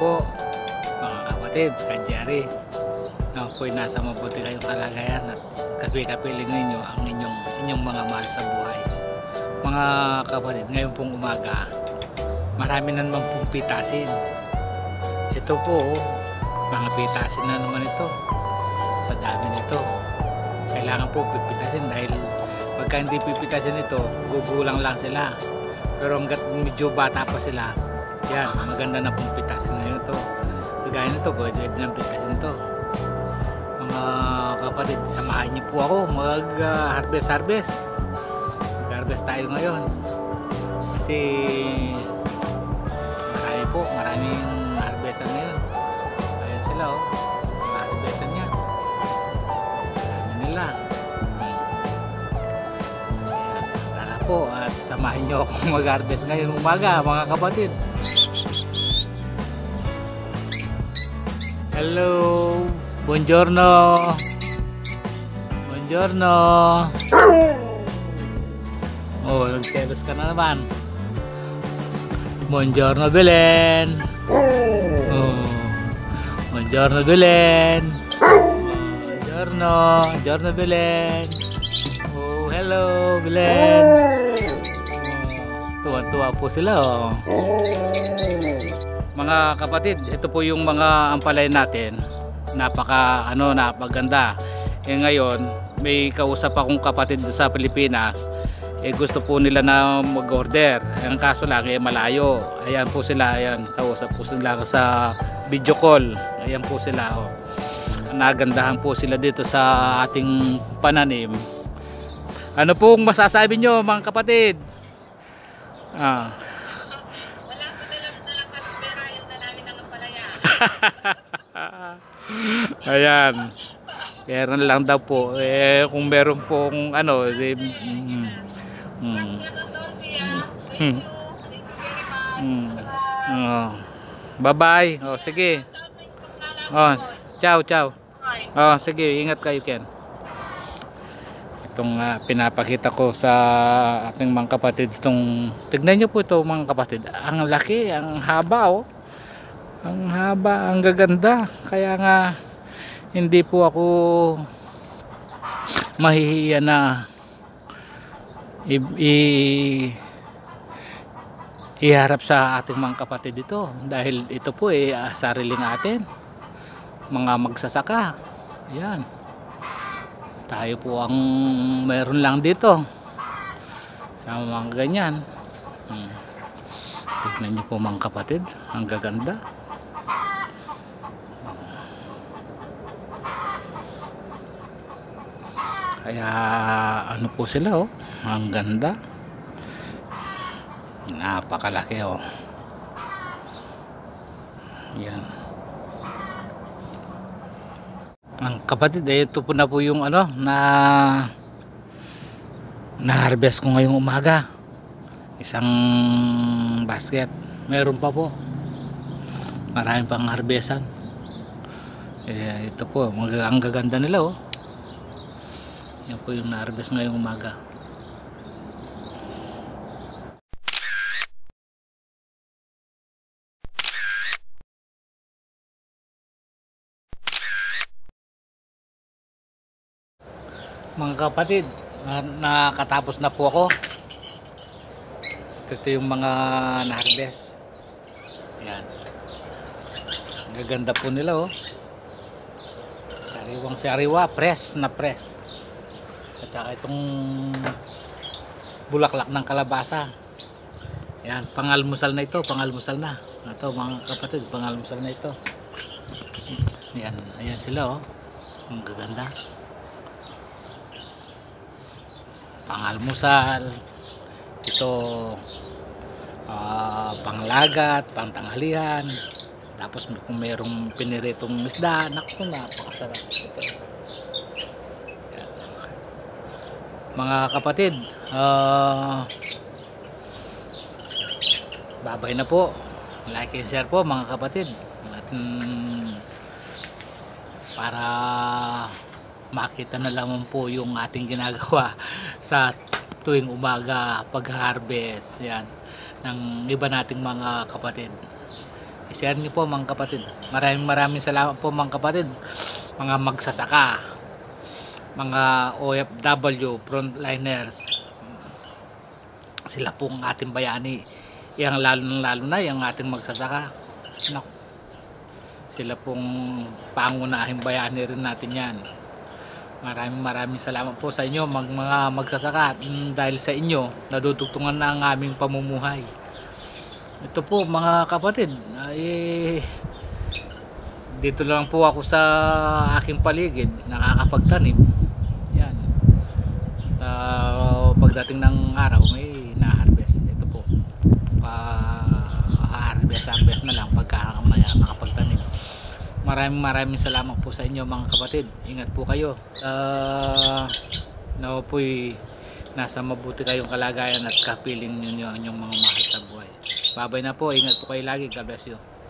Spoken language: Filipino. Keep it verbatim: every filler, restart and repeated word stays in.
po mga kapatid, Kajari. Na po'y nasa mabuti kayong kalagayan at kapi-kapiling ninyo ang inyong, inyong mga mahal sa buhay. Mga kapatid, ngayon pong umaga, marami na naman pong pitasin. Ito po, mga pitasin na naman ito. Sa dami nito. Kailangan po pipitasin dahil pagka hindi pipitasin ito, gugulang lang sila. Pero hanggat medyo bata pa sila, yan, maganda na pong pitasin na ito. Kagaya nito, pwede na pitasin ito. Mga kapatid, samahan niyo po ako mag uh, harvest harvest mag harvest tayo ngayon kasi marami po, maraming harvestan ngayon. Ayan sila oh, harvestan niya marami nila. Ayan, tara po at samahin niyo ako mag harvest ngayon umaga mga kapatid. Hello, buongiorno. Buongiorno. Oh, nagselos ka na naman. Buongiorno, Belen. Oh. Buongiorno, Belen. Buongiorno. Buongiorno, Belen. Oh, hello, Belen. Oh, tuwan-tuwa po sila, oh. Mga kapatid, ito po yung mga ampalay natin. Napaka ano, napaganda. Eh ngayon, may kausap akong kapatid sa Pilipinas. Eh gusto po nila na mag-order. Ang kaso lang eh malayo. Ayan po sila, ayan, kausap po sila sa video call. Ayan po sila, oh. Nagandahan po sila dito sa ating pananim. Ano pong masasabi nyo mga kapatid? Ah. Ayan, meron lang daw po eh, kung meron pong ano si, mm, mm, mm, mm, oh, bye bye. Oh, sige. Oh, ciao ciao. Oh, sige, ingat kayo Ken. Itong uh, pinapakita ko sa aking mga kapatid, itong tignan nyo po ito mga kapatid, ang laki, ang haba oh. Ang haba, ang gaganda. Kaya nga hindi po ako mahihiya na i, i, iharap sa ating mga kapatid ito. Dahil ito po eh sariling atin. Mga magsasaka. Yan. Tayo po ang mayroon lang dito. Sa mga ganyan. Hmm. Tignan niyo po mga kapatid. Ang gaganda. Kaya ano po sila oh, ang ganda, napakalaki oh. Yan ang kapatid eh, ito po na po yung ano na na harvest ko ngayong umaga, isang basket. Meron pa po, marami pang harvestan eh, ito po ang gaganda nila oh. Yan po yung na-harvest ngayong umaga. Mga kapatid, nakatapos na po ako. Ito yung mga na-harvest. Yan. Ang gaganda po nila oh. Sariwang sariwa, press na press. At saka itong bulaklak ng kalabasa. Yan, pangalmusal na ito, pangalmusal na. Ito mga kapatid, pangalmusal na ito. Yan, ayan sila oh. Ang gaganda. Pangalmusal. Ito uh, panglagat, pangtanghalian. Tapos kung mayroong piniritong isda, naku, napakasarap ito. Mga kapatid, uh, babay na po. Like and share po mga kapatid. At, um, para makita na lamang po yung ating ginagawa sa tuwing umaga pag-harvest yan ng iba nating mga kapatid. i-share niyo po mga kapatid. Maraming maraming salamat po mga kapatid, mga magsasaka, mga O F W, frontliners. Sila pong ating bayani, yang lalo lalo na yung ating magsasaka. Naku, sila pong pangunahing bayani rin natin yan. Maraming maraming salamat po sa inyo mag, mga magsasaka. Mm, dahil sa inyo nadudugtungan na ang aming pamumuhay. Ito po mga kapatid, ay dito lang po ako sa aking paligid nakakapagtanim. Yan. Uh, pagdating ng araw may na-harvest. Ito po. Uh, harvest harvest na lang pagka maya makapagtanim. Maraming maraming salamat po sa inyo mga kapatid. Ingat po kayo. Uh, na po'y nasa mabuti kayong kalagayan at kapiling ninyo ang inyong mga mahal sa buhay. Babay na po. Ingat po kayo lagi. God bless you.